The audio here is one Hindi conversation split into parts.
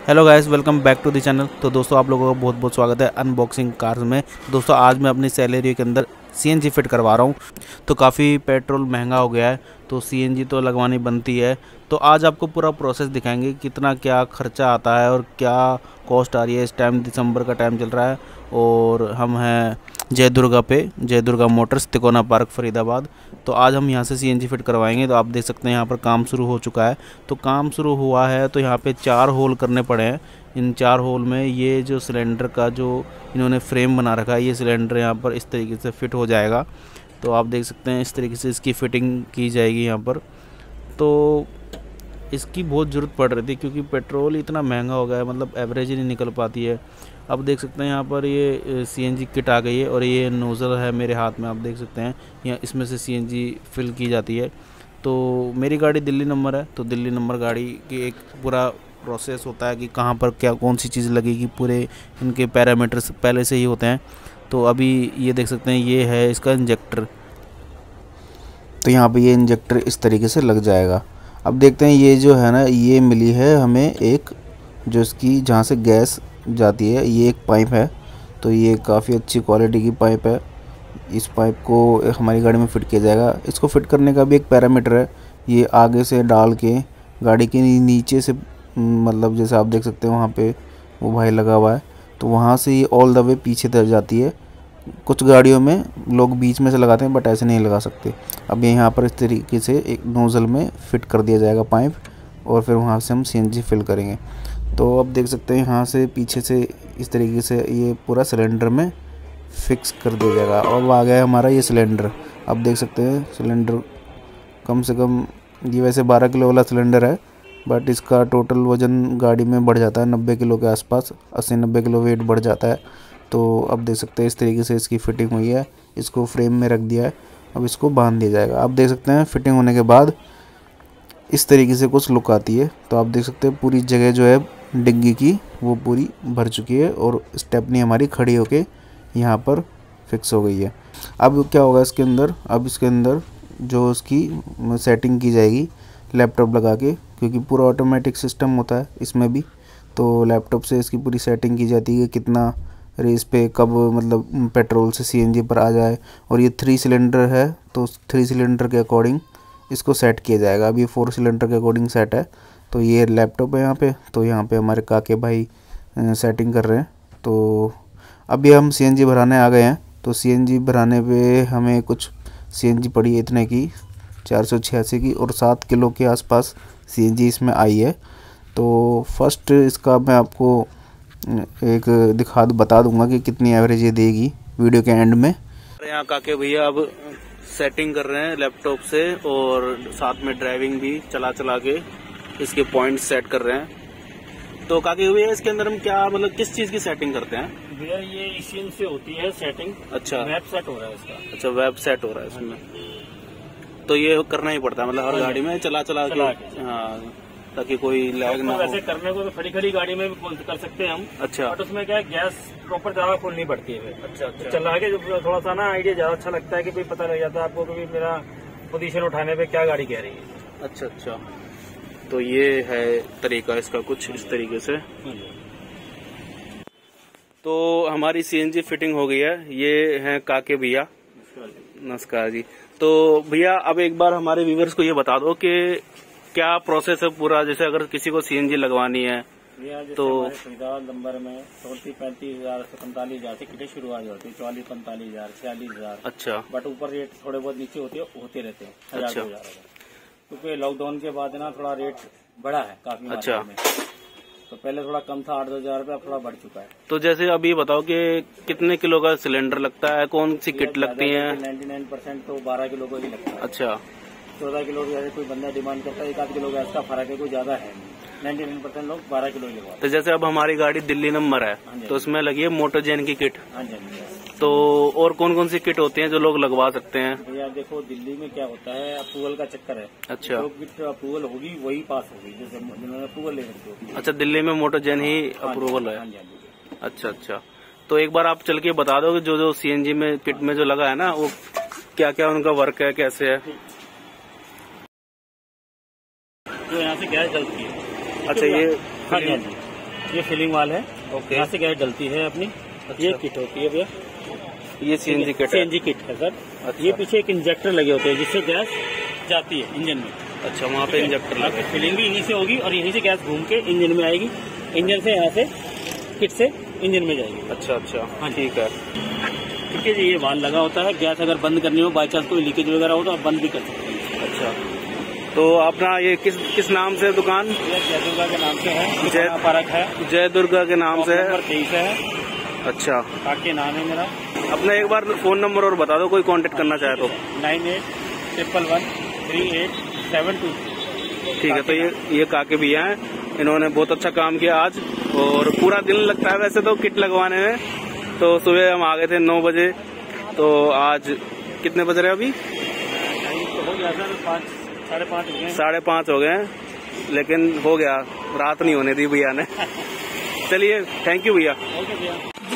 Hello guys, welcome back to the channel. तो दोस्तों, आप लोगों का बहुत बहुत स्वागत है अनबॉक्सिंग कार्स में। दोस्तों, आज मैं अपनी सैलरी के अंदर सीएनजी फिट करवा रहा हूँ। तो काफ़ी पेट्रोल महंगा हो गया है, तो सीएनजी तो लगवानी बनती है। तो आज आपको पूरा प्रोसेस दिखाएंगे, कितना क्या खर्चा आता है और क्या कॉस्ट आ रही है। इस टाइम दिसंबर का टाइम चल रहा है और हम हैं जय दुर्गा पे, जय दुर्गा मोटर्स, तिकोना पार्क, फरीदाबाद। तो आज हम यहाँ से सीएनजी फिट करवाएंगे। तो आप देख सकते हैं यहाँ पर काम शुरू हो चुका है। तो काम शुरू हुआ है तो यहाँ पे 4 होल करने पड़े हैं। इन 4 होल में ये जो सिलेंडर का जो इन्होंने फ्रेम बना रखा है, ये सिलेंडर यहाँ पर इस तरीके से फिट हो जाएगा। तो आप देख सकते हैं इस तरीके से इसकी फ़िटिंग की जाएगी यहाँ पर। तो इसकी बहुत ज़रूरत पड़ रही थी क्योंकि पेट्रोल इतना महंगा हो गया है, मतलब एवरेज ही नहीं निकल पाती है। अब देख सकते हैं यहाँ पर ये सीएनजी किट आ गई है और ये नोज़ल है मेरे हाथ में, आप देख सकते हैं। यहाँ इसमें से सीएनजी फिल की जाती है। तो मेरी गाड़ी दिल्ली नंबर है, तो दिल्ली नंबर गाड़ी की एक पूरा प्रोसेस होता है कि कहाँ पर क्या कौन सी चीज़ लगेगी, पूरे इनके पैरामीटर्स पहले से ही होते हैं। तो अभी ये देख सकते हैं, ये है इसका इंजेक्टर। तो यहाँ पे ये इंजेक्टर इस तरीके से लग जाएगा। अब देखते हैं, ये जो है ना, ये मिली है हमें एक, जो इसकी जहाँ से गैस जाती है, ये एक पाइप है। तो ये काफ़ी अच्छी क्वालिटी की पाइप है। इस पाइप को हमारी गाड़ी में फ़िट किया जाएगा। इसको फिट करने का भी एक पैरामीटर है। ये आगे से डाल के गाड़ी के नीचे से, मतलब जैसे आप देख सकते हैं वहाँ पे वो भाई लगा हुआ है, तो वहाँ से ये ऑल द वे पीछे तक जाती है। कुछ गाड़ियों में लोग बीच में से लगाते हैं, बट ऐसे नहीं लगा सकते। अब यहाँ पर इस तरीके से एक नोज़ल में फ़िट कर दिया जाएगा पाइप, और फिर वहाँ से हम सीएनजी फिल करेंगे। तो अब देख सकते हैं यहाँ से पीछे से इस तरीके से ये पूरा सिलेंडर में फिक्स कर दिया जाएगा। और वो आ गया हमारा ये सिलेंडर। अब देख सकते हैं सिलेंडर कम से कम, ये वैसे 12 किलो वाला सिलेंडर है, बट इसका टोटल वज़न गाड़ी में बढ़ जाता है 90 किलो के आसपास, 80-90 किलो वेट बढ़ जाता है। तो अब देख सकते हैं इस तरीके से इसकी फ़िटिंग हुई है। इसको फ्रेम में रख दिया है, अब इसको बांध दिया जाएगा। आप देख सकते हैं फिटिंग होने के बाद इस तरीके से कुछ लुक आती है। तो आप देख सकते हैं पूरी जगह जो है डिग्गी की वो पूरी भर चुकी है और स्टेपनी हमारी खड़ी होके यहाँ पर फिक्स हो गई है। अब क्या होगा इसके अंदर, अब इसके अंदर जो इसकी सेटिंग की जाएगी लैपटॉप लगा के, क्योंकि पूरा ऑटोमेटिक सिस्टम होता है इसमें भी। तो लैपटॉप से इसकी पूरी सेटिंग की जाती है, कितना रेस पे कब मतलब पेट्रोल से सीएनजी पर आ जाए। और ये 3 सिलेंडर है, तो 3 सिलेंडर के अकॉर्डिंग इसको सेट किया जाएगा। अभी 4 सिलेंडर के अकॉर्डिंग सेट है। तो ये लैपटॉप है यहाँ पे, तो यहाँ पे हमारे काके भाई सेटिंग कर रहे हैं। तो अभी हम सीएनजी भराने आ गए हैं। तो सीएनजी भराने पे हमें कुछ सीएनजी पड़ी इतने की 486 की, और 7 किलो के आसपास सीएनजी इसमें आई है। तो फर्स्ट इसका मैं आपको एक बता दूंगा कि कितनी एवरेज ये देगी वीडियो के एंड में। यहाँ काके भैया अब सेटिंग कर रहे हैं लैपटॉप से, और साथ में ड्राइविंग भी चला के इसके पॉइंट सेट कर रहे हैं। तो काके भैया इसके अंदर हम क्या, मतलब किस चीज की सेटिंग करते हैं भैया? ये इसी से होती है सेटिंग। अच्छा, वेब सेट हो रहा है इसका। अच्छा, वेब सेट हो रहा है इसमें। तो ये करना ही पड़ता है, मतलब हर गाड़ी में चला के, हाँ, ताकि कोई लैग ना हो। वैसे करने को तो खड़ी गाड़ी में भी कर सकते हैं हम। अच्छा, बट उसमें क्या है, गैस प्रॉपर ज्यादा खोलनी पड़ती है। अच्छा, तो चला के जो थोड़ा सा ना आइडिया ज्यादा अच्छा लगता है कि भाई पता लग जाता है आपको कि मेरा पोजीशन उठाने पे क्या गाड़ी कह रही है। अच्छा अच्छा। तो ये है तरीका इसका कुछ इस तरीके से। तो हमारी सीएनजी फिटिंग हो गई है। ये हैं काके भैया। नमस्कार जी। तो भैया अब एक बार हमारे व्यूअर्स को ये बता दो कि क्या प्रोसेस है पूरा, जैसे अगर किसी को सीएनजी लगवानी है तो फरीदाबाद नंबर में 35,000 से 45,000 से किटे शुरुआत होती है, 44-45,000, 46,000। अच्छा, बट ऊपर रेट थोड़े बहुत नीचे होते रहते हैं, 1,000 अच्छा, 2,000। क्योंकि लॉकडाउन के बाद ना थोड़ा रेट बढ़ा है काफी अच्छा में। तो पहले थोड़ा कम था, 8-10,000 रुपया, अब थोड़ा बढ़ चुका है। तो जैसे अभी बताओ कि कितने किलो का सिलेंडर लगता है, कौन सी किट लगती है? 99% तो 12 किलो का ही लगता है। अच्छा, 14 किलो की कोई बंदा डिमांड करता है, 1-8 किलो का इसका फर्क है, कोई ज्यादा है नहीं। 99% लोग 12 किलो ही लगवाते हैं। तो जैसे अब हमारी गाड़ी दिल्ली नंबर है, तो उसमें लगी है मोटोजेन की किट। हाँ जी। तो और कौन कौन सी किट होती हैं जो लोग लगवा सकते हैं? भैया देखो, दिल्ली में क्या होता है, अप्रूवल का चक्कर है। अच्छा, जो किट अप्रूवल होगी वही पास होगी, जैसे जिन्होंने अप्रूवल ले सकते हो। अच्छा, दिल्ली में मोटोजेन ही अप्रूवल है। हाँ जी। अच्छा अच्छा। तो एक बार आप चल के बता दो कि जो सीएनजी में किट में जो लगा है ना, वो क्या क्या उनका वर्क है, कैसे है? जो यहाँ से गैस जलती है। अच्छा, ये हाँ जी। ये फिलिंग वाल है। ओके। यहाँ से गैस डलती है अपनी। अच्छा। ये किट होती है भैया, ये सीएनजी किट है। सीएनजी किट है सर। अच्छा। ये पीछे एक इंजेक्टर लगे होते हैं जिससे गैस जाती है इंजन में। अच्छा, वहाँ पे इंजेक्टर लगे। आपकी फिलिंग भी यहीं से होगी और यहीं से गैस घूम के इंजन में आएगी। इंजन से यहाँ से किट से इंजन में जाएगी। अच्छा अच्छा, हाँ ठीक है। ठीक है जी। ये वाल लगा होता है, गैस अगर बंद करनी हो, बाई चांस कोई लीकेज वगैरह हो तो आप बंद भी कर सकते हैं। अच्छा, तो अपना ये किस नाम से है दुकान? ये जय दुर्गा के नाम से है। जय पार्क है, जय दुर्गा के नाम से है। नंबर 23 है। अच्छा, बाकी नाम है मेरा। अपना एक बार फोन नंबर और बता दो, कोई कांटेक्ट करना चाहे तो। 98113872। ठीक है। तो ये काके भैया हैं, इन्होंने बहुत अच्छा काम किया आज, और पूरा दिन लगता है वैसे तो किट लगवाने में। तो सुबह हम आ गए थे 9 बजे, तो आज कितने बज रहे हैं अभी? तो हो गया सर 5-5:30 हो गए। 5:30 हो गए, लेकिन हो गया, रात नहीं होने दी भैया ने। चलिए, थैंक यू भैया। ओके भैया।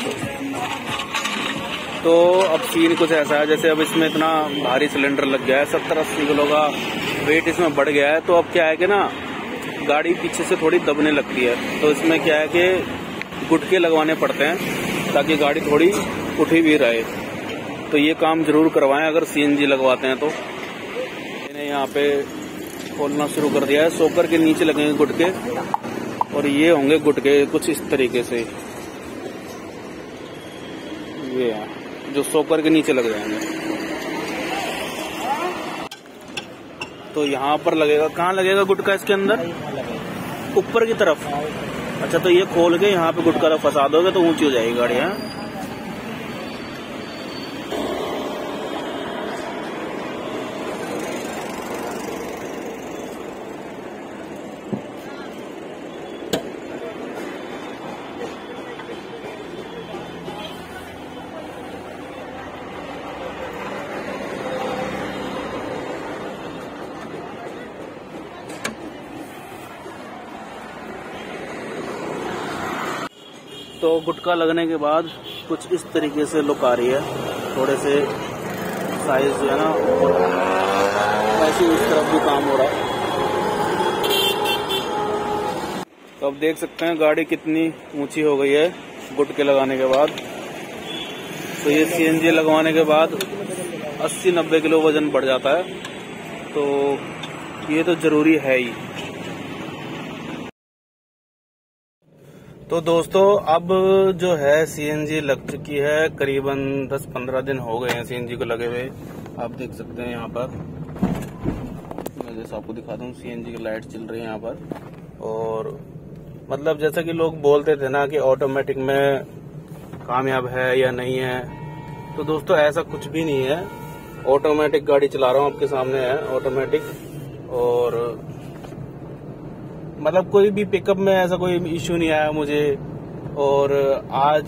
तो अब सीन कुछ ऐसा है, जैसे अब इसमें इतना भारी सिलेंडर लग गया है, 70-80 किलो का वेट इसमें बढ़ गया है। तो अब क्या है कि ना, गाड़ी पीछे से थोड़ी दबने लगती है। तो इसमें क्या है कि गुटके लगवाने पड़ते हैं ताकि गाड़ी थोड़ी उठी भी रहे। तो ये काम जरूर करवाएं अगर सीएनजी लगवाते हैं तो। मैंने यहाँ पे खोलना शुरू कर दिया है। सोकर के नीचे लगेंगे गुटके, और ये होंगे गुटके कुछ इस तरीके से, ये जो सोकर के नीचे लग जाएंगे। तो यहाँ पर लगेगा, कहाँ लगेगा गुटका इसके अंदर? ऊपर की तरफ। अच्छा, तो ये खोल के यहाँ पे गुटका फंसा दोगे तो ऊंची हो जाएगी गाड़ी। है तो गुटका लगने के बाद कुछ इस तरीके से लुक आ रही है। थोड़े से साइज जो है ना, ऐसे इस तरफ भी काम हो रहा है। तो अब देख सकते हैं गाड़ी कितनी ऊंची हो गई है गुटके लगाने के बाद। तो ये सीएनजी लगवाने के बाद 80-90 किलो वजन बढ़ जाता है, तो ये तो जरूरी है ही। तो दोस्तों, अब जो है सीएनजी लग चुकी है, करीबन 10-15 दिन हो गए हैं सीएनजी को लगे हुए। आप देख सकते हैं यहाँ पर, मैं जैसे आपको दिखाता हूँ, सीएनजी की लाइट चल रही है यहाँ पर। और मतलब जैसा कि लोग बोलते थे ना कि ऑटोमेटिक में कामयाब है या नहीं है, तो दोस्तों ऐसा कुछ भी नहीं है। ऑटोमेटिक गाड़ी चला रहा हूँ, आपके सामने है ऑटोमेटिक। और मतलब कोई भी पिकअप में ऐसा कोई इश्यू नहीं आया मुझे। और आज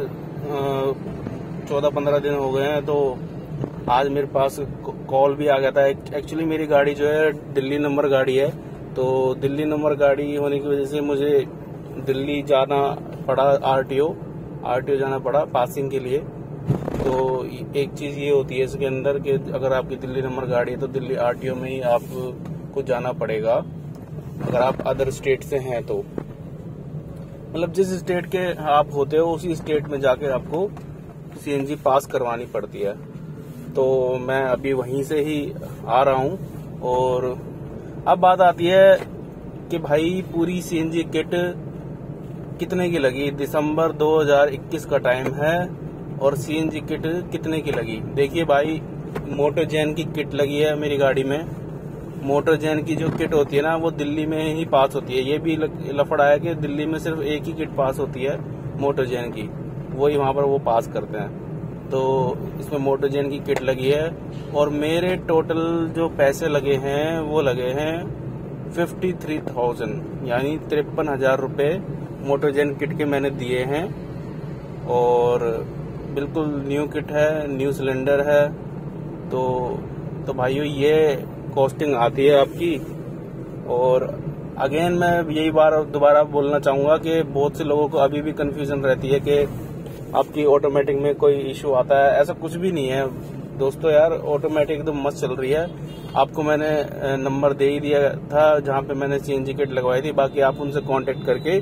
14-15 दिन हो गए हैं, तो आज मेरे पास कॉल भी आ गया था। एक्चुअली मेरी गाड़ी जो है दिल्ली नंबर गाड़ी है, तो दिल्ली नंबर गाड़ी होने की वजह से मुझे दिल्ली जाना पड़ा, आरटीओ जाना पड़ा पासिंग के लिए। तो एक चीज ये होती है इसके अंदर कि अगर आपकी दिल्ली नंबर गाड़ी है तो दिल्ली आरटीओ में ही आपको जाना पड़ेगा, अगर आप अदर स्टेट से हैं तो। मतलब जिस स्टेट के आप होते हो उसी स्टेट में जाके आपको सीएनजी पास करवानी पड़ती है। तो मैं अभी वहीं से ही आ रहा हूँ। और अब बात आती है कि भाई पूरी सीएनजी किट कितने की लगी। दिसंबर 2021 का टाइम है और सीएनजी किट कितने की लगी। देखिए भाई, मोटोजेन की किट लगी है मेरी गाड़ी में। मोटोजेन की जो किट होती है ना, वो दिल्ली में ही पास होती है। ये भी लफड़ा है कि दिल्ली में सिर्फ एक ही किट पास होती है मोटोजेन की, वही वहां पर वो पास करते हैं। तो इसमें मोटोजेन की किट लगी है और मेरे टोटल जो पैसे लगे हैं वो लगे हैं 53,000, यानी 53,000 रुपये मोटोजेन किट के मैंने दिए हैं। और बिल्कुल न्यू किट है, न्यू सिलेंडर है। तो भाइयों, ये कॉस्टिंग आती है आपकी। और अगेन मैं यही बार दोबारा बोलना चाहूंगा कि बहुत से लोगों को अभी भी कंफ्यूजन रहती है कि आपकी ऑटोमेटिक में कोई इश्यू आता है। ऐसा कुछ भी नहीं है दोस्तों यार, ऑटोमेटिक एकदम मस्त चल रही है। आपको मैंने नंबर दे ही दिया था जहां पे मैंने सीएनजी किट लगवाई थी, बाकी आप उनसे कांटेक्ट करके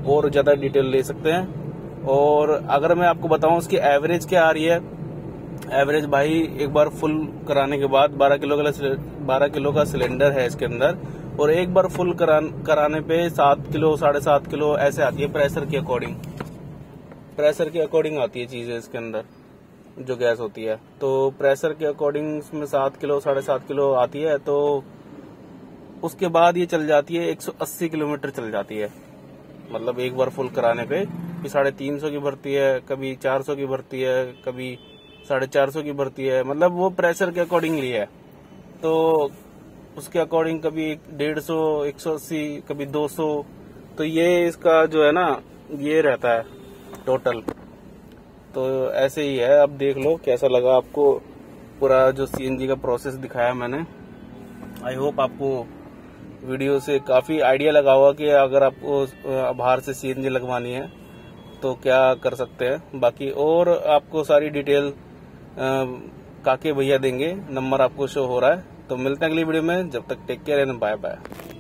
और ज़्यादा डिटेल ले सकते हैं। और अगर मैं आपको बताऊं उसकी एवरेज क्या आ रही है, एवरेज भाई एक बार फुल कराने के बाद 12 किलो का सिलेंडर है इसके अंदर, और एक बार फुल कराने पे 7 किलो 7.5 किलो ऐसे आती है प्रेशर के अकॉर्डिंग आती है चीजें इसके अंदर जो गैस होती है। तो प्रेशर के अकॉर्डिंग इसमें 7 किलो 7.5 किलो आती है। तो उसके बाद ये चल जाती है 180 किलोमीटर चल जाती है, मतलब एक बार फुल कराने पे 350 की भरती है, कभी 400 की भरती है, कभी 450 की भरती है, मतलब वो प्रेशर के अकॉर्डिंगली है। तो उसके अकॉर्डिंग कभी 150, 180, कभी 200, तो ये इसका जो है ना ये रहता है टोटल। तो ऐसे ही है, अब देख लो कैसा लगा आपको पूरा जो सीएनजी का प्रोसेस दिखाया मैंने। आई होप आपको वीडियो से काफी आइडिया लगा होगा कि अगर आपको बाहर से सीएनजी लगवानी है तो क्या कर सकते हैं। बाकी और आपको सारी डिटेल काके भैया देंगे, नंबर आपको शो हो रहा है। तो मिलते हैं अगली वीडियो में, जब तक take care and bye bye.